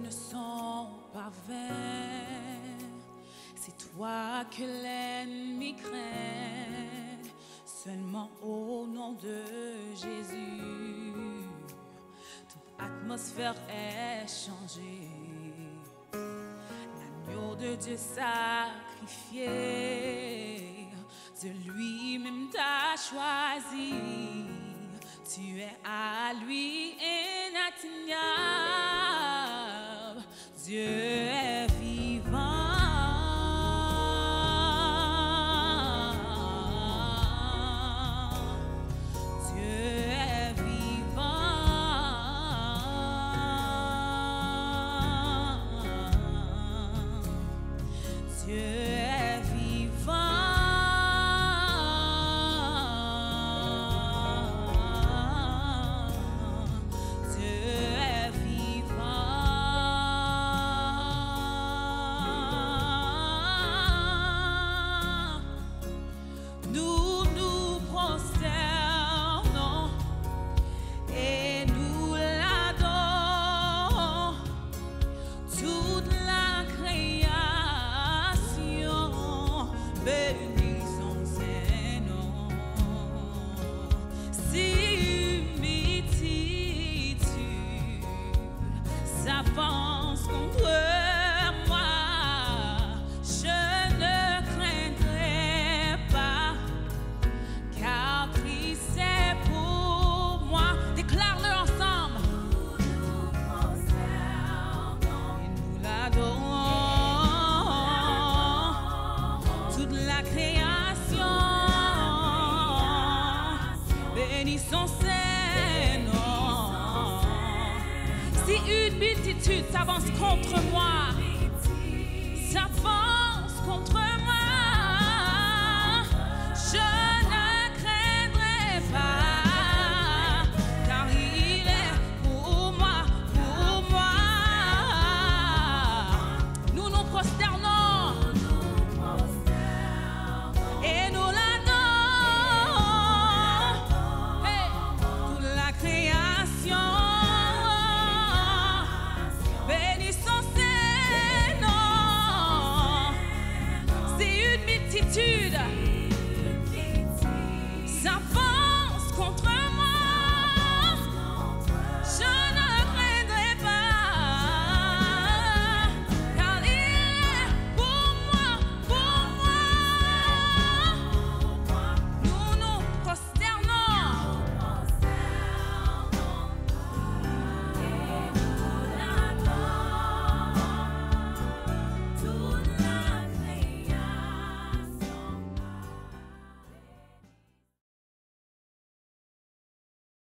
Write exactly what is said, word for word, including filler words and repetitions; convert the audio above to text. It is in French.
ne sont pas vains. C'est toi que l'ennemi craint, seulement au nom de Jésus, toute atmosphère est changée. L'agneau de Dieu sacrifié, de lui-même t'a choisi. Tu es à lui inatteignable. Dieu est vivant. Avance contre moi, je ne craindrai pas, car Christ est pour moi. Déclare-le ensemble. Nous nous prosternons et nous l'adorons, toute la création, bénissons ses noms. Si une multitude s'avance contre moi,